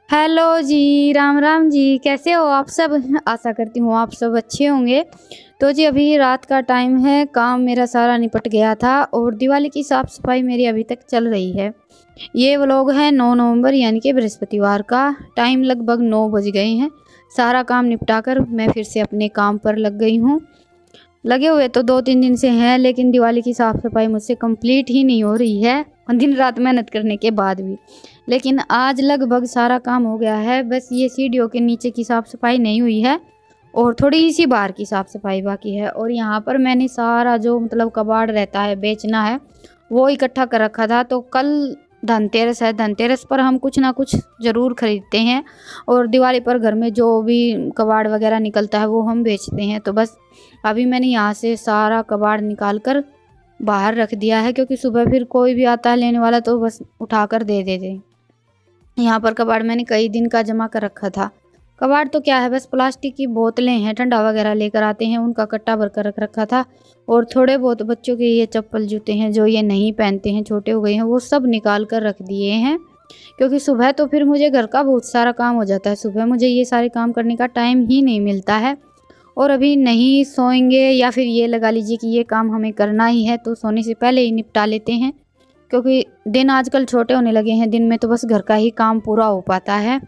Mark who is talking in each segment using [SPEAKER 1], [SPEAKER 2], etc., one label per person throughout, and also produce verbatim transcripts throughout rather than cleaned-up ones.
[SPEAKER 1] Hello जी, राम राम जी। कैसे हो आप सब? आशा करती हूँ आप सब अच्छे होंगे। तो जी अभी रात का टाइम है, काम मेरा सारा निपट गया था और दिवाली की साफ़ सफाई मेरी अभी तक चल रही है। ये व्लॉग है नौ नवंबर यानी कि बृहस्पतिवार का। टाइम लगभग नौ बज गए हैं। सारा काम निपटा कर मैं फिर से अपने काम पर लग गई हूँ। लगे हुए तो दो तीन दिन से हैं, लेकिन दिवाली की साफ़ सफाई मुझसे कंप्लीट ही नहीं हो रही है, दिन रात मेहनत करने के बाद भी। लेकिन आज लगभग सारा काम हो गया है। बस ये सीढ़ियों के नीचे की साफ़ सफाई नहीं हुई है और थोड़ी सी बाहर की साफ़ सफाई बाकी है। और यहाँ पर मैंने सारा जो मतलब कबाड़ रहता है बेचना है वो इकट्ठा कर रखा था। तो कल धनतेरस है, धनतेरस पर हम कुछ ना कुछ ज़रूर खरीदते हैं और दिवाली पर घर में जो भी कबाड़ वगैरह निकलता है वो हम बेचते हैं। तो बस अभी मैंने यहाँ से सारा कबाड़ निकाल कर बाहर रख दिया है, क्योंकि सुबह फिर कोई भी आता है लेने वाला तो बस उठाकर दे देते। यहाँ पर कबाड़ मैंने कई दिन का जमा कर रखा था। कबाड़ तो क्या है, बस प्लास्टिक की बोतलें हैं, ठंडा वगैरह लेकर आते हैं, उनका कट्टा भर कर रख रखा था। और थोड़े बहुत बच्चों के ये चप्पल जूते हैं जो ये नहीं पहनते हैं, छोटे हो गए हैं, वो सब निकाल कर रख दिए हैं। क्योंकि सुबह तो फिर मुझे घर का बहुत सारा काम हो जाता है, सुबह मुझे ये सारे काम करने का टाइम ही नहीं मिलता है। और अभी नहीं सोएंगे या फिर ये लगा लीजिए कि ये काम हमें करना ही है तो सोने से पहले ही निपटा लेते हैं, क्योंकि दिन आजकल छोटे होने लगे हैं। दिन में तो बस घर का ही काम पूरा हो पाता है।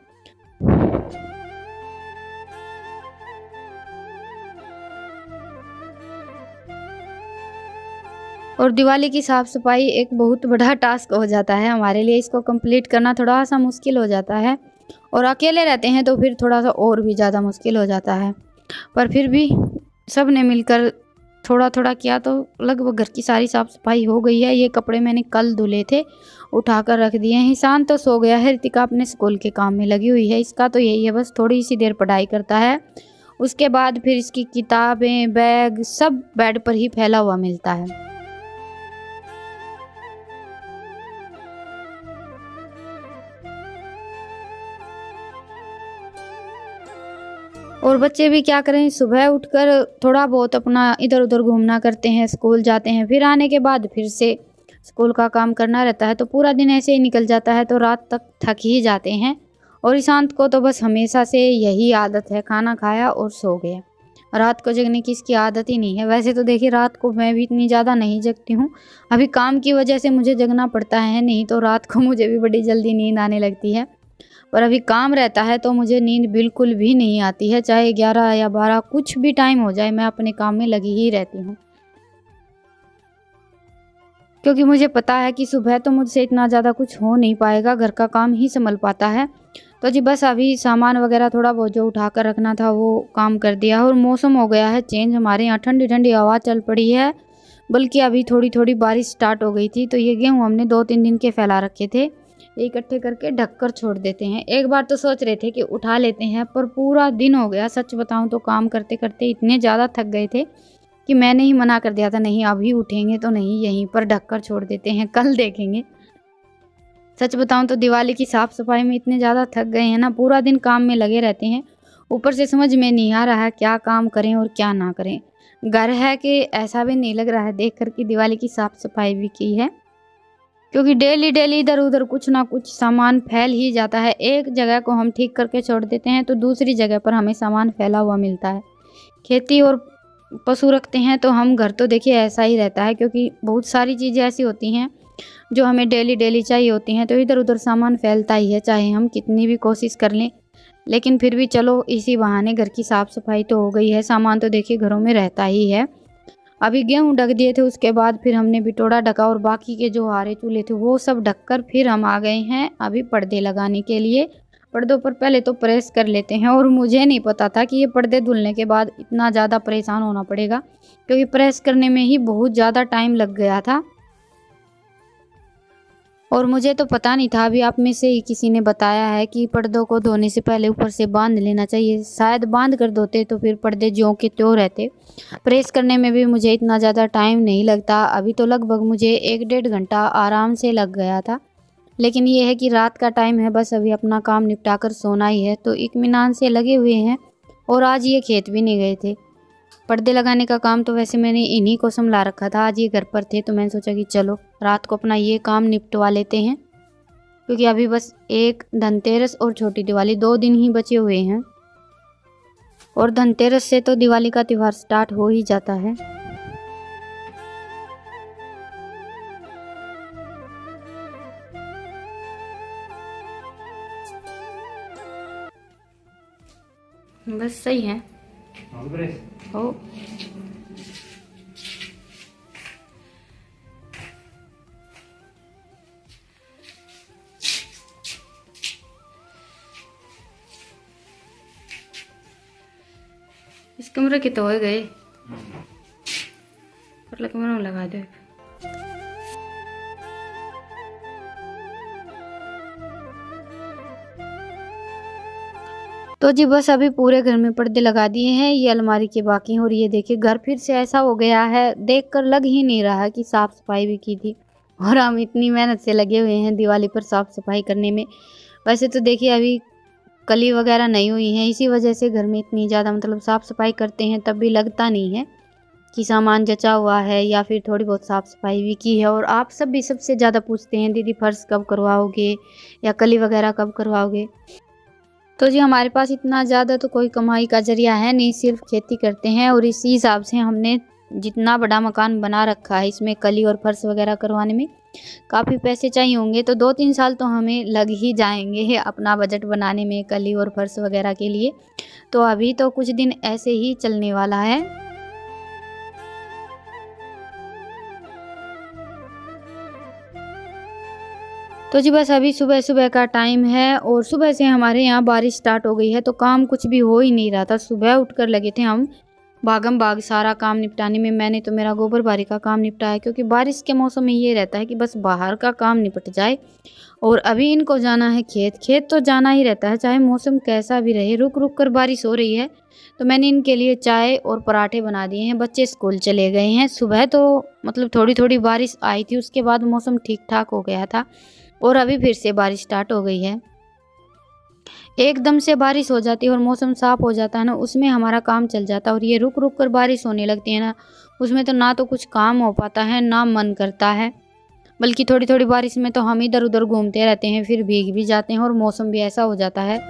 [SPEAKER 1] और दिवाली की साफ़ सफाई एक बहुत बड़ा टास्क हो जाता है हमारे लिए। इसको कंप्लीट करना थोड़ा सा मुश्किल हो जाता है और अकेले रहते हैं तो फिर थोड़ा सा और भी ज़्यादा मुश्किल हो जाता है। पर फिर भी सब ने मिलकर थोड़ा थोड़ा किया तो लगभग घर की सारी साफ़ सफाई हो गई है। ये कपड़े मैंने कल धुले थे, उठा कर रख दिए हैं। ईशान तो सो गया है, रितिका अपने स्कूल के काम में लगी हुई है। इसका तो यही है, बस थोड़ी सी देर पढ़ाई करता है, उसके बाद फिर इसकी किताबें बैग सब बेड पर ही फैला हुआ मिलता है। और बच्चे भी क्या करें, सुबह उठकर थोड़ा बहुत अपना इधर उधर घूमना करते हैं, स्कूल जाते हैं, फिर आने के बाद फिर से स्कूल का काम करना रहता है। तो पूरा दिन ऐसे ही निकल जाता है, तो रात तक थक ही जाते हैं। और ईशांत को तो बस हमेशा से यही आदत है, खाना खाया और सो गया। रात को जगने की इसकी आदत ही नहीं है। वैसे तो देखिए रात को मैं भी इतनी ज़्यादा नहीं जगती हूँ, अभी काम की वजह से मुझे जगना पड़ता है, नहीं तो रात को मुझे भी बड़ी जल्दी नींद आने लगती है। पर अभी काम रहता है तो मुझे नींद बिल्कुल भी नहीं आती है, चाहे ग्यारह या बारह कुछ भी टाइम हो जाए, मैं अपने काम में लगी ही रहती हूँ। क्योंकि मुझे पता है कि सुबह तो मुझसे इतना ज़्यादा कुछ हो नहीं पाएगा, घर का काम ही संभल पाता है। तो जी बस अभी सामान वगैरह थोड़ा बहुत जो उठा कर रखना था वो काम कर दिया। और मौसम हो गया है चेंज, हमारे यहाँ ठंडी ठंडी हवा चल पड़ी है, बल्कि अभी थोड़ी थोड़ी बारिश स्टार्ट हो गई थी। तो ये गेहूँ हमने दो तीन दिन के फैला रखे थे, इकट्ठे करके ढक कर छोड़ देते हैं। एक बार तो सोच रहे थे कि उठा लेते हैं, पर पूरा दिन हो गया, सच बताऊं तो काम करते करते इतने ज़्यादा थक गए थे कि मैंने ही मना कर दिया था, नहीं अभी उठेंगे तो नहीं, यहीं पर ढक कर छोड़ देते हैं, कल देखेंगे। सच बताऊं तो दिवाली की साफ़ सफाई में इतने ज़्यादा थक गए हैं ना, पूरा दिन काम में लगे रहते हैं। ऊपर से समझ में नहीं आ रहा है क्या काम करें और क्या ना करें। घर है कि ऐसा भी नहीं लग रहा है देख कर कि दिवाली की साफ़ सफाई भी की है, क्योंकि डेली डेली इधर उधर कुछ ना कुछ सामान फैल ही जाता है। एक जगह को हम ठीक करके छोड़ देते हैं तो दूसरी जगह पर हमें सामान फैला हुआ मिलता है। खेती और पशु रखते हैं तो हम घर तो देखिए ऐसा ही रहता है, क्योंकि बहुत सारी चीज़ें ऐसी होती हैं जो हमें डेली डेली चाहिए होती हैं, तो इधर उधर सामान फैलता ही है, चाहे हम कितनी भी कोशिश कर लें। लेकिन फिर भी चलो इसी बहाने घर की साफ़ सफाई तो हो गई है। सामान तो देखिए घरों में रहता ही है। अभी गेहूँ ढक दिए थे, उसके बाद फिर हमने बिटोड़ा ढका और बाकी के जो हारे चूल्हे थे वो सब ढककर फिर हम आ गए हैं अभी पर्दे लगाने के लिए। पर्दों पर पहले तो प्रेस कर लेते हैं, और मुझे नहीं पता था कि ये पर्दे धुलने के बाद इतना ज़्यादा परेशान होना पड़ेगा, क्योंकि प्रेस करने में ही बहुत ज़्यादा टाइम लग गया था। और मुझे तो पता नहीं था, अभी आप में से ही किसी ने बताया है कि पर्दों को धोने से पहले ऊपर से बांध लेना चाहिए। शायद बांध कर धोते तो फिर पर्दे ज्यों के त्यों रहते। प्रेस करने में भी मुझे इतना ज़्यादा टाइम नहीं लगता, अभी तो लगभग मुझे एक डेढ़ घंटा आराम से लग गया था। लेकिन ये है कि रात का टाइम है, बस अभी अपना काम निपटा कर सोना ही है, तो इत्मीनान से लगे हुए हैं। और आज ये खेत भी नहीं गए थे। पर्दे लगाने का काम तो वैसे मैंने इन्हीं को संभला रखा था, आज ये घर पर थे तो मैंने सोचा कि चलो रात को अपना ये काम निपटवा लेते हैं। क्योंकि अभी बस एक धनतेरस और छोटी दिवाली दो दिन ही बचे हुए हैं और धनतेरस से तो दिवाली का त्यौहार स्टार्ट हो ही जाता है। बस सही है। ओ इस कमरे के तो हो गए, पर कमरे में लगा दो। तो जी बस अभी पूरे घर में पर्दे लगा दिए हैं, ये अलमारी के बाकी हैं। और ये देखिए घर फिर से ऐसा हो गया है, देखकर लग ही नहीं रहा कि साफ सफाई भी की थी। और हम इतनी मेहनत से लगे हुए हैं दिवाली पर साफ सफाई करने में। वैसे तो देखिए अभी कली वगैरह नहीं हुई है, इसी वजह से घर में इतनी ज़्यादा मतलब साफ़ सफाई करते हैं तब भी लगता नहीं है कि सामान जचा हुआ है या फिर थोड़ी बहुत साफ़ सफाई भी की है। और आप सब भी सबसे ज़्यादा पूछते हैं दीदी फर्श कब करवाओगे या कली वगैरह कब करवाओगे। तो जी हमारे पास इतना ज़्यादा तो कोई कमाई का जरिया है नहीं, सिर्फ खेती करते हैं और इसी हिसाब से हमने जितना बड़ा मकान बना रखा है इसमें कली और फर्श वगैरह करवाने में काफ़ी पैसे चाहिए होंगे। तो दो तीन साल तो हमें लग ही जाएंगे अपना बजट बनाने में कली और फर्श वगैरह के लिए। तो अभी तो कुछ दिन ऐसे ही चलने वाला है। तो जी बस अभी सुबह सुबह का टाइम है और सुबह से हमारे यहाँ बारिश स्टार्ट हो गई है, तो काम कुछ भी हो ही नहीं रहा था। सुबह उठकर लगे थे हम भागम भाग सारा काम निपटाने में। मैंने तो मेरा गोबर बारी का काम निपटाया, क्योंकि बारिश के मौसम में ये रहता है कि बस बाहर का काम निपट जाए। और अभी इनको जाना है खेत, खेत तो जाना ही रहता है चाहे मौसम कैसा भी रहे। रुक रुक कर बारिश हो रही है तो मैंने इनके लिए चाय और पराठे बना दिए हैं। बच्चे स्कूल चले गए हैं। सुबह तो मतलब थोड़ी थोड़ी बारिश आई थी, उसके बाद मौसम ठीक ठाक हो गया था और अभी फिर से बारिश स्टार्ट हो गई है। एकदम से बारिश हो जाती है और मौसम साफ हो जाता है ना, उसमें हमारा काम चल जाता है। और ये रुक रुक कर बारिश होने लगती है ना, उसमें तो ना तो कुछ काम हो पाता है ना मन करता है। बल्कि थोड़ी थोड़ी बारिश में तो हम इधर उधर घूमते रहते हैं, फिर भीग भी जाते हैं और मौसम भी ऐसा हो जाता है।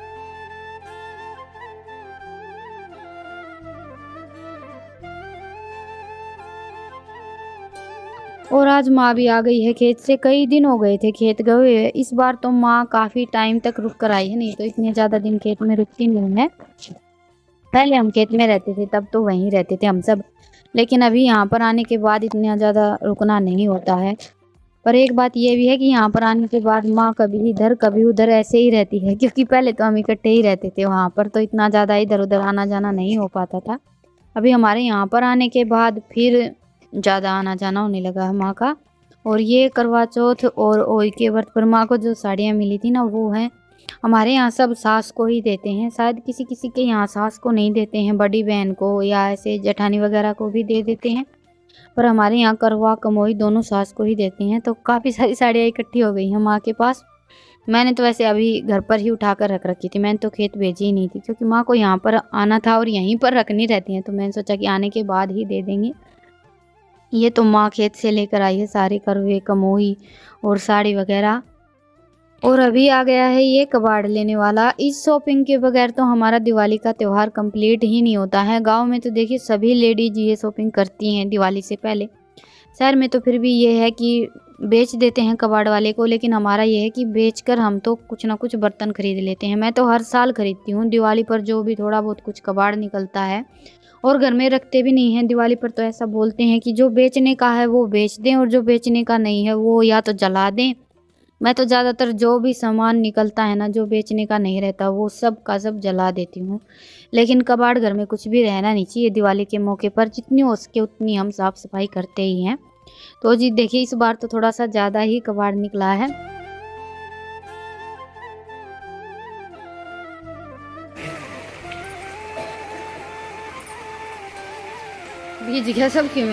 [SPEAKER 1] और आज माँ भी आ गई है खेत से, कई दिन हो गए थे खेत गए हुए। इस बार तो माँ काफ़ी टाइम तक रुक कर आई है, नहीं तो इतने ज़्यादा दिन खेत में रुकती नहीं है। पहले हम खेत में रहते थे तब तो वहीं रहते थे हम सब, लेकिन अभी यहाँ पर आने के बाद इतना ज़्यादा रुकना नहीं होता है। पर एक बात ये भी है कि यहाँ पर आने के बाद माँ कभी इधर कभी उधर ऐसे ही रहती है, क्योंकि पहले तो हम इकट्ठे ही रहते थे वहाँ पर, तो इतना ज़्यादा इधर उधर आना जाना नहीं हो पाता था। अभी हमारे यहाँ पर आने के बाद फिर ज़्यादा आना जाना होने लगा है माँ का। और ये करवा चौथ और ओई के व्रत पर माँ को जो साड़ियाँ मिली थी ना, वो हैं हमारे यहाँ सब सास को ही देते हैं। शायद किसी किसी के यहाँ सास को नहीं देते हैं, बड़ी बहन को या ऐसे जेठानी वगैरह को भी दे देते हैं, पर हमारे यहाँ करवा कमोई दोनों सास को ही देते हैं। तो काफ़ी सारी साड़ियाँ इकट्ठी हो गई हैं माँ के पास। मैंने तो वैसे अभी घर पर ही उठा कर रख रखी थी, मैंने तो खेत भेजी ही नहीं थी, क्योंकि माँ को यहाँ पर आना था और यहीं पर रखनी रहती हैं। तो मैंने सोचा कि आने के बाद ही दे देंगे। ये तो माँ खेत से लेकर आई है सारे करवे कमोई और साड़ी वगैरह। और अभी आ गया है ये कबाड़ लेने वाला। इस शॉपिंग के बगैर तो हमारा दिवाली का त्यौहार कंप्लीट ही नहीं होता है। गांव में तो देखिए सभी लेडीज ये शॉपिंग करती हैं दिवाली से पहले। शहर में तो फिर भी ये है कि बेच देते हैं कबाड़ वाले को, लेकिन हमारा ये है कि बेचकर हम तो कुछ ना कुछ बर्तन खरीद लेते हैं। मैं तो हर साल खरीदती हूँ दिवाली पर, जो भी थोड़ा बहुत कुछ कबाड़ निकलता है। और घर में रखते भी नहीं हैं दिवाली पर, तो ऐसा बोलते हैं कि जो बेचने का है वो बेच दें और जो बेचने का नहीं है वो या तो जला दें। मैं तो ज़्यादातर जो भी सामान निकलता है ना, जो बेचने का नहीं रहता, वो सब का सब जला देती हूँ। लेकिन कबाड़ घर में कुछ भी रहना नहीं चाहिए दिवाली के मौके पर। जितनी हो सके उतनी हम साफ़ सफाई करते ही हैं। तो जी देखिए इस बार तो थोड़ा सा ज़्यादा ही कबाड़ निकला है। भीज गया सब क्यों में।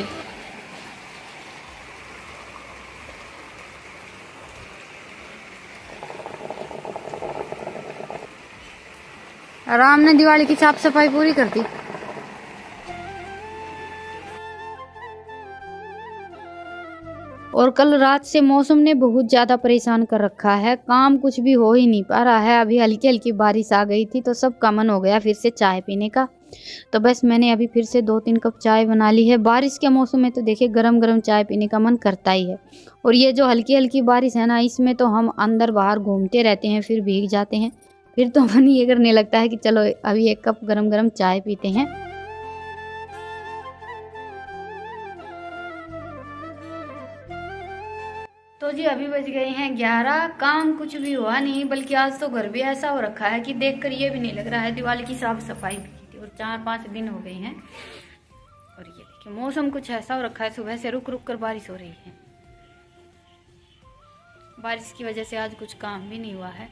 [SPEAKER 1] आराम ने दिवाली की साफ सफाई पूरी कर दी। और कल रात से मौसम ने बहुत ज़्यादा परेशान कर रखा है, काम कुछ भी हो ही नहीं पा रहा है। अभी हल्की हल्की बारिश आ गई थी तो सबका मन हो गया फिर से चाय पीने का। तो बस मैंने अभी फिर से दो तीन कप चाय बना ली है। बारिश के मौसम में तो देखिए गरम गरम चाय पीने का मन करता ही है। और ये जो हल्की हल्की बारिश है ना, इसमें तो हम अंदर बाहर घूमते रहते हैं फिर भीग जाते हैं। फिर तो मन ये करने लगता है कि चलो अभी एक कप गरम गरम चाय पीते हैं। तो जी अभी बज गए हैं ग्यारह। काम कुछ भी हुआ नहीं, बल्कि आज तो घर भी ऐसा हो रखा है कि देखकर ये भी नहीं लग रहा है दिवाली की साफ सफाई भी की थी। और चार पांच दिन हो गए हैं। और ये देखिए मौसम कुछ ऐसा हो रखा है, सुबह से रुक रुक कर बारिश हो रही है। बारिश की वजह से आज कुछ काम भी नहीं हुआ है।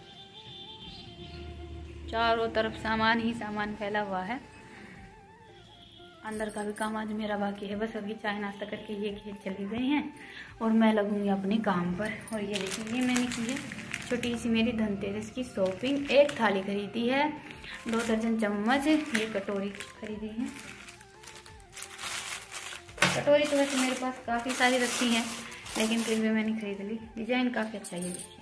[SPEAKER 1] चारों तरफ सामान ही सामान फैला हुआ है। अंदर का भी काम आज मेरा बाकी है। बस अभी चाय नाश्ता करके ये खेत चली गई हैं और मैं लगूंगी अपने काम पर। और ये देखिए ये मैंने की है छोटी सी मेरी धनतेरस की शॉपिंग। एक थाली खरीदी है, दो दर्जन चम्मच, ये कटोरी खरीदी है। कटोरी तो वैसे मेरे पास काफ़ी सारी रखी हैं, लेकिन फिर भी मैंने खरीद ली। डिजाइन काफ़ी अच्छा है देखिए।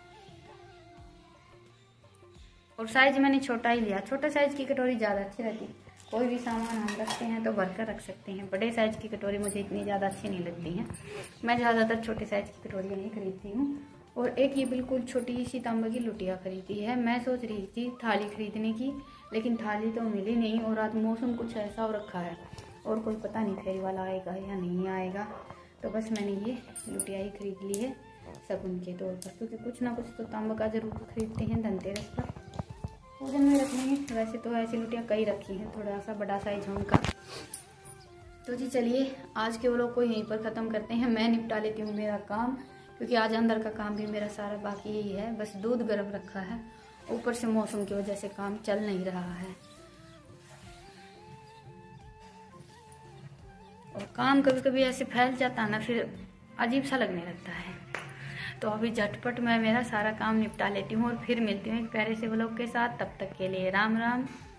[SPEAKER 1] और साइज मैंने छोटा ही लिया। छोटे साइज की कटोरी ज़्यादा अच्छी रहती है। कोई भी सामान हम रखते हैं तो भर कर रख सकते हैं। बड़े साइज की कटोरी मुझे इतनी ज़्यादा अच्छी नहीं लगती हैं। मैं ज़्यादातर छोटे साइज की कटोरियाँ ही खरीदती हूँ। और एक ये बिल्कुल छोटी सी तांबे की लुटिया खरीदी है। मैं सोच रही थी थाली खरीदने की, लेकिन थाली तो मिली नहीं। और आज मौसम कुछ ऐसा हो रखा है और कोई पता नहीं फेरी वाला आएगा या नहीं आएगा। तो बस मैंने ये लुटिया ही खरीद ली है शगुन के तौर पर, क्योंकि कुछ ना कुछ तो तांबा का जरूर खरीदते हैं धनतेरस पर। पूजन में रखनी है। वैसे तो ऐसी लुटियाँ कई रखी हैं, थोड़ा सा बड़ा साइज है उनका। तो जी चलिए आज के व्लॉग को यहीं पर ख़त्म करते हैं। मैं निपटा लेती हूँ मेरा काम, क्योंकि आज अंदर का काम भी मेरा सारा बाकी ही है। बस दूध गर्म रखा है, ऊपर से मौसम की वजह से काम चल नहीं रहा है। और काम कभी कभी ऐसे फैल जाता है ना, फिर अजीब सा लगने लगता है। तो अभी झटपट मैं मेरा सारा काम निपटा लेती हूँ और फिर मिलती हूँ एक प्यारे से व्लॉग के साथ। तब तक के लिए राम राम।